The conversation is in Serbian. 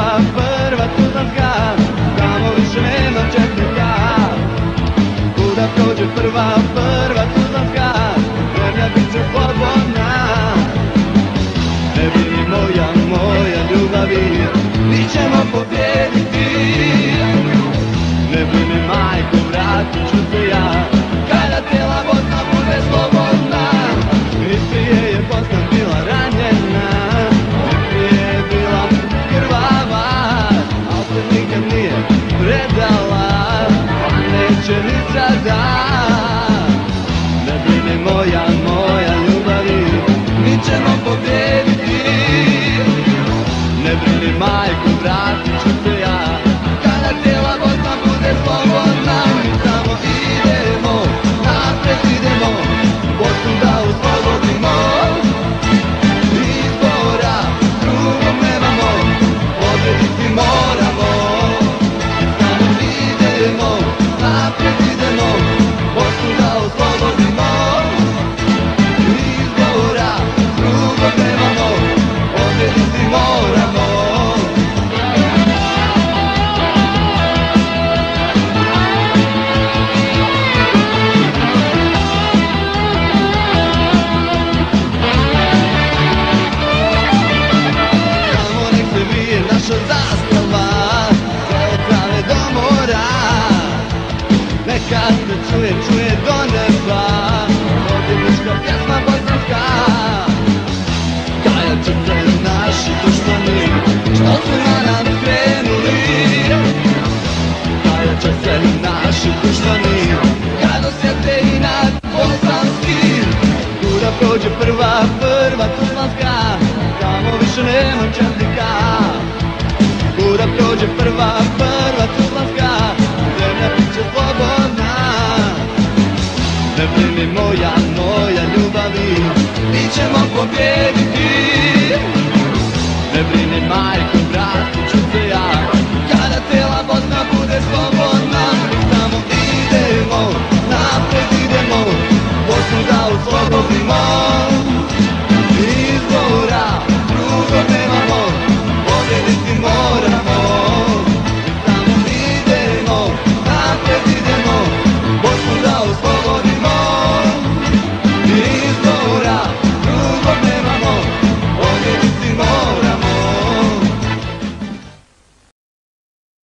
prva tuzlanska, tamo više nemam četnika. Kuda prođe prva tuzlanska, zemlja bit će slobodna. Ne brini moja ljubavi, mi ćemo pobjediti. Ne brini majko, vratit ću se ja, kada cijela Bosna bude slobodna. I prije je Bosna bila ranjena, i prije je bila krvava, al se nikad nije predala, a neće ni sada. Ne brini moja ljubavi, mi ćemo pobjediti. Ne brini majko, vratit ću se ja, kada cijela Bosna bude slobodna. Mi tamo idemo, napred idemo, Bosnu da oslobodimo. Izbora drugog nemamo, pobjediti moramo. Mi tamo idemo, napred idemo, Bosnu da oslobodimo. Izbora drugog nemamo, pobjediti moramo. Tamo nek se vije naša zastava, sve od Save do mora. Neka se čuje do neba, pobjednička pjesma bosanska. Kajat će se naši dušmani, što su na nas krenuli. Kajat će se naši dušmani, kad osjete inat bosanski. Kuda prođe prva tuzlanska, tamo više nema četnika. Kuda prođe prva tuzlanska, zemlja bit će slobodna. Ne brini moja ljubavi, mi ćemo pobjediti.